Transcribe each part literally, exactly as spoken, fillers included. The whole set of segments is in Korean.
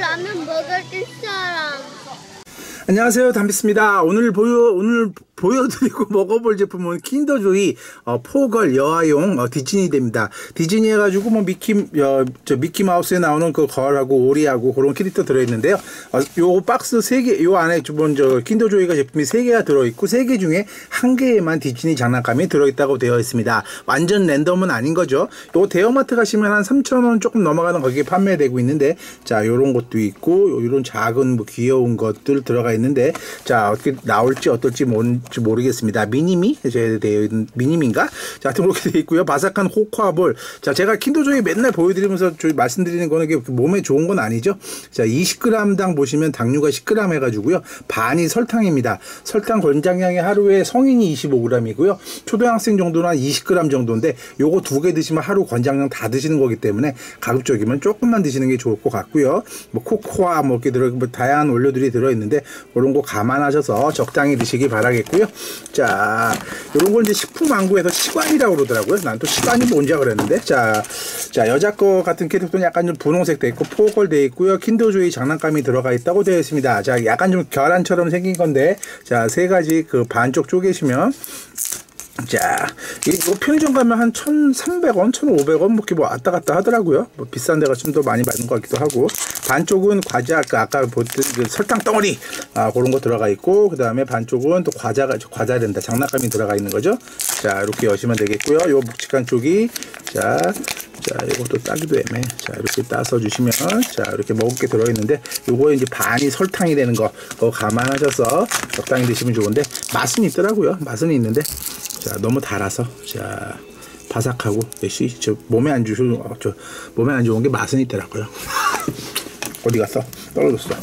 라면 먹어줄 사람. 안녕하세요, 담비스입니다. 오늘 보여 오늘 보여드리고 먹어볼 제품은 킨더조이 어, 포걸 여아용 어, 디즈니됩니다. 디즈니 해가지고 뭐 미키 어, 저 미키 마우스에 나오는 그 걸하고 오리하고 그런 캐릭터 들어있는데요. 어, 요 박스 세 개, 요 안에 먼저 킨더조이가 제품이 세 개가 들어있고 세 개 중에 한 개에만 디즈니 장난감이 들어있다고 되어 있습니다. 완전 랜덤은 아닌 거죠. 요 대형마트 가시면 한 삼천 원 조금 넘어가는 거기에 판매되고 있는데, 자 요런 것도 있고 요런 작은 뭐 귀여운 것들 들어가 있는데, 자 어떻게 나올지 어떨지 뭔지 모르겠습니다. 미니미 되어 있는 미니미인가? 자, 하여튼 그렇게 되어 있고요. 바삭한 코코아볼. 자, 제가 킨더조이 맨날 보여드리면서 저희 말씀드리는 거는 게 몸에 좋은 건 아니죠. 자, 이십 그램당 보시면 당류가 십 그램 해가지고요. 반이 설탕입니다. 설탕 권장량이 하루에 성인이 이십오 그램이고요. 초등학생 정도는 한 이십 그램 정도인데, 요거 두 개 드시면 하루 권장량 다 드시는 거기 때문에 가급적이면 조금만 드시는 게 좋을 것 같고요. 뭐 코코아 뭐 이렇게 들어 뭐 다양한 원료들이 들어 있는데, 그런 거 감안하셔서 적당히 드시기 바라겠고요. 자, 요런 걸 이제 식품왕국에서 시관이라고 그러더라고요. 난 또 시관이 뭔지 그랬는데, 자, 자 여자 거 같은 캐릭터는 약간 좀 분홍색 돼 있고 포걸 돼 있고요. 킨더조이 장난감이 들어가 있다고 되어 있습니다. 자, 약간 좀 계란처럼 생긴 건데, 자, 세 가지 그 반쪽 쪼개시면. 자, 이거 편의점 가면 한 천삼백 원, 천오백 원, 뭐, 이렇게 뭐, 왔다 갔다 하더라고요. 뭐, 비싼 데가 좀 더 많이 받는 것 같기도 하고. 반쪽은 과자, 그 아까 보던 그 설탕 덩어리, 아, 그런 거 들어가 있고, 그 다음에 반쪽은 또 과자가, 과자 된다. 장난감이 들어가 있는 거죠. 자, 이렇게 여시면 되겠고요. 요 묵직한 쪽이, 자, 자, 이것도 따기도 애매해. 자, 이렇게 따서 주시면, 자, 이렇게 먹을 게 들어있는데, 요거에 이제 반이 설탕이 되는 거, 그거 감안하셔서 적당히 드시면 좋은데, 맛은 있더라고요. 맛은 있는데, 자, 너무 달아서, 자, 바삭하고, 역시, 저, 몸에 안 좋은, 어, 저, 몸에 안 좋은 게 맛은 있더라고요. 어디 갔어? 떨어졌어.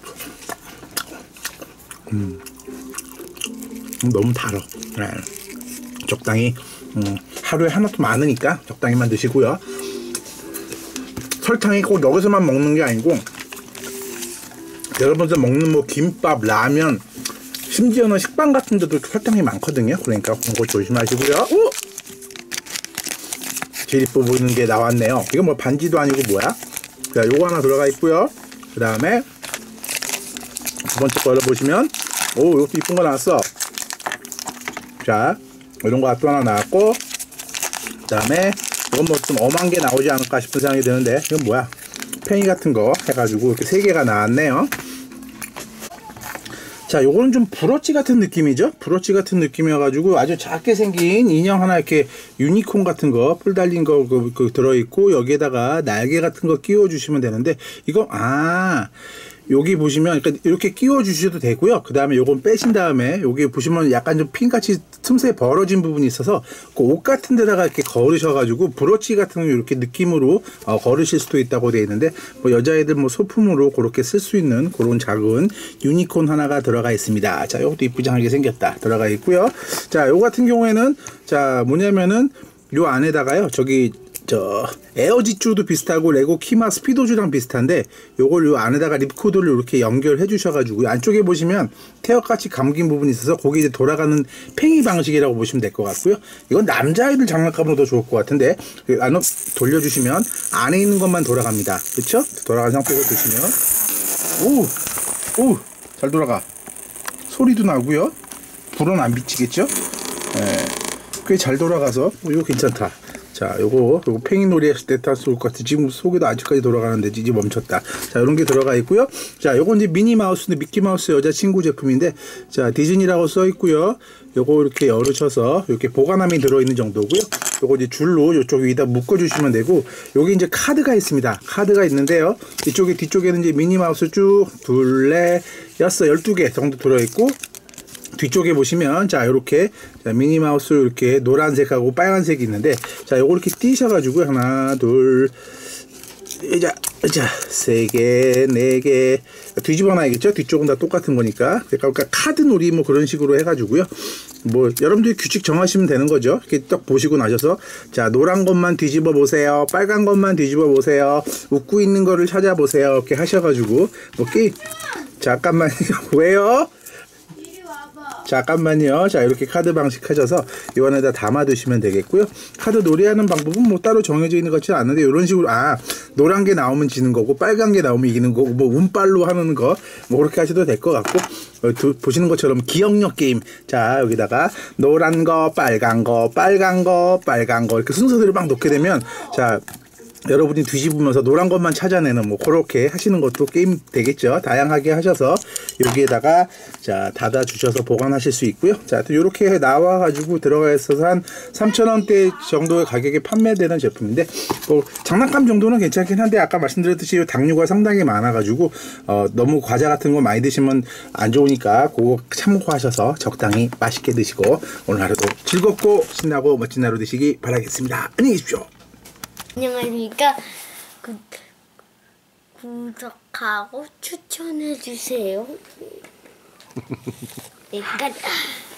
음, 너무 달어. 네. 적당히, 음, 하루에 하나도 많으니까 적당히만 드시고요. 설탕이 꼭 여기서만 먹는 게 아니고, 여러분들 먹는 뭐, 김밥, 라면, 심지어는 식빵 같은 데도 설탕이 많거든요. 그러니까 그런 거 조심하시고요. 오! 제일 이뻐 보이는 게 나왔네요. 이거 뭐 반지도 아니고 뭐야? 자, 요거 하나 들어가 있고요. 그 다음에 두 번째 거 열어보시면, 오, 이것도 이쁜 거 나왔어. 자, 이런 거 또 하나 나왔고, 그 다음에 이건 뭐 좀 엄한 게 나오지 않을까 싶은 생각이 드는데, 이건 뭐야? 팽이 같은 거 해가지고 이렇게 세 개가 나왔네요. 자, 요거는 좀 브로치 같은 느낌이죠? 브로치 같은 느낌이어가지고 아주 작게 생긴 인형 하나 이렇게 유니콘 같은 거, 뿔 달린 거 그, 그 들어있고, 여기에다가 날개 같은 거 끼워주시면 되는데, 이거, 아, 여기 보시면 이렇게 끼워 주셔도 되고요. 그 다음에 요건 빼신 다음에 여기 보시면 약간 좀 핀같이 틈새 벌어진 부분이 있어서 그 옷 같은 데다가 이렇게 걸으셔가지고 브로치 같은 이렇게 느낌으로 어, 걸으실 수도 있다고 되어 있는데, 뭐 여자애들 뭐 소품으로 그렇게 쓸 수 있는 그런 작은 유니콘 하나가 들어가 있습니다. 자, 요것도 이쁘장하게 생겼다 들어가 있고요. 자, 요 같은 경우에는 자 뭐냐면은 요 안에다가요, 저기 저 에어지쭈도 비슷하고 레고 키마 스피도주랑 비슷한데, 요걸 요 안에다가 립코드를 이렇게 연결해 주셔가지고 안쪽에 보시면 태엽같이 감긴 부분이 있어서 거기 이제 돌아가는 팽이 방식이라고 보시면 될 것 같고요. 이건 남자아이들 장난감으로 더 좋을 것 같은데, 안으로 돌려주시면 안에 있는 것만 돌아갑니다. 그쵸? 돌아가는 상태로 두시면, 오! 오! 잘 돌아가. 소리도 나고요. 불은 안 비치겠죠? 예, 꽤 잘 돌아가서 이거 괜찮다. 자, 요거, 요거 팽이놀이 했을 때 다 쏠 것 같아. 지금 속에도 아직까지 돌아가는데 이제 멈췄다. 자, 요런 게 들어가 있고요. 자, 요건 이제 미니마우스인데 미키마우스 여자친구 제품인데, 자, 디즈니라고 써 있고요. 요거 이렇게 열으셔서 이렇게 보관함이 들어있는 정도고요. 요거 이제 줄로 요쪽 위에다 묶어주시면 되고, 여기 이제 카드가 있습니다. 카드가 있는데요. 이쪽에, 뒤쪽에는 이제 미니마우스 쭉 둘, 넷, 여섯, 열두 개 정도 들어있고, 뒤쪽에 보시면 자 요렇게 자, 미니마우스 이렇게 노란색하고 빨간색이 있는데, 자 요거 이렇게 띄셔가지고 하나 둘 자, 자 세 개 네 개 뒤집어 놔야겠죠. 뒤쪽은 다 똑같은 거니까. 그러니까 카드 놀이 뭐 그런 식으로 해가지고요. 뭐 여러분들이 규칙 정하시면 되는 거죠. 이렇게 딱 보시고 나셔서, 자 노란 것만 뒤집어 보세요, 빨간 것만 뒤집어 보세요, 웃고 있는 거를 찾아보세요, 이렇게 하셔가지고 뭐 게임 잠깐만요. 왜요? 이리 와봐. 잠깐만요. 자, 이렇게 카드 방식 하셔서 이 안에다 담아 두시면 되겠고요. 카드 놀이하는 방법은 뭐 따로 정해져 있는 것 같지는 않은데 이런 식으로 아 노란 게 나오면 지는 거고 빨간 게 나오면 이기는 거고 뭐 운빨로 하는 거 뭐 그렇게 하셔도 될 것 같고 어, 두, 보시는 것처럼 기억력 게임. 자, 여기다가 노란 거, 빨간 거, 빨간 거, 빨간 거 이렇게 순서대로 막 놓게 되면 자. 여러분이 뒤집으면서 노란 것만 찾아내는 뭐 그렇게 하시는 것도 게임 되겠죠. 다양하게 하셔서 여기에다가 자 닫아 주셔서 보관하실 수 있고요. 자, 또 이렇게 나와 가지고 들어가 있어서 한 삼천 원대 정도의 가격에 판매되는 제품인데 뭐 장난감 정도는 괜찮긴 한데 아까 말씀드렸듯이 당류가 상당히 많아 가지고 어, 너무 과자 같은 거 많이 드시면 안 좋으니까 그거 참고하셔서 적당히 맛있게 드시고 오늘 하루도 즐겁고 신나고 멋진 하루 되시기 바라겠습니다. 안녕히 계십시오. 안녕하십니까. 구, 구독하고 추천해주세요. 내가